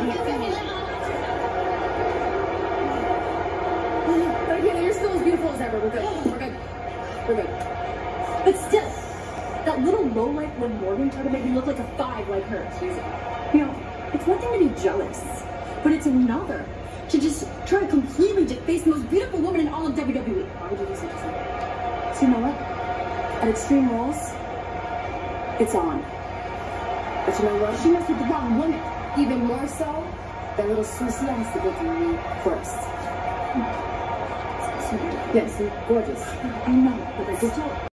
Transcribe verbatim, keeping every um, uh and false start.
Okay, you're still as beautiful as ever. We're good. We're good. We're good. But still, that little lowlife Liv Morgan tried to make me look like a five like her. She's, you know, it's one thing to be jealous, but it's another to just try to completely deface the most beautiful woman in all of W W E. Why would you do such a thing? So you know what? At Extreme Rules, it's on. But you know what? She messed with the wrong woman. Even more so, that little Susie has to go through me first. Yes, you're gorgeous. I know, but I just told